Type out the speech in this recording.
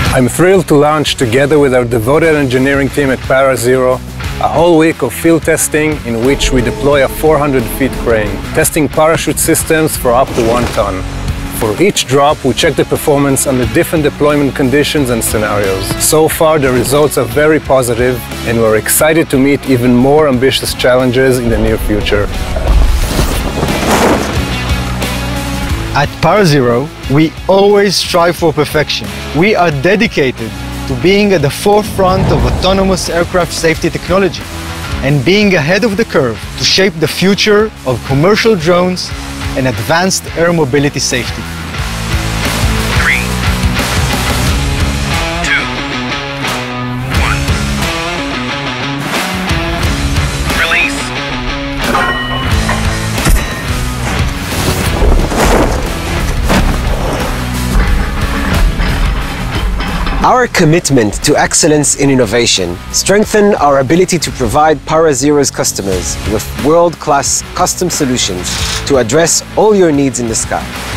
I'm thrilled to launch, together with our devoted engineering team at ParaZero, a whole week of field testing in which we deploy a 400-feet crane, testing parachute systems for up to 1 ton. For each drop, we check the performance under different deployment conditions and scenarios. So far, the results are very positive, and we're excited to meet even more ambitious challenges in the near future. At ParaZero, we always strive for perfection. We are dedicated to being at the forefront of autonomous aircraft safety technology and being ahead of the curve to shape the future of commercial drones and advanced air mobility safety. 3, 2, 1. Release. Our commitment to excellence in innovation strengthens our ability to provide ParaZero's customers with world-class custom solutions to address all your needs in the sky.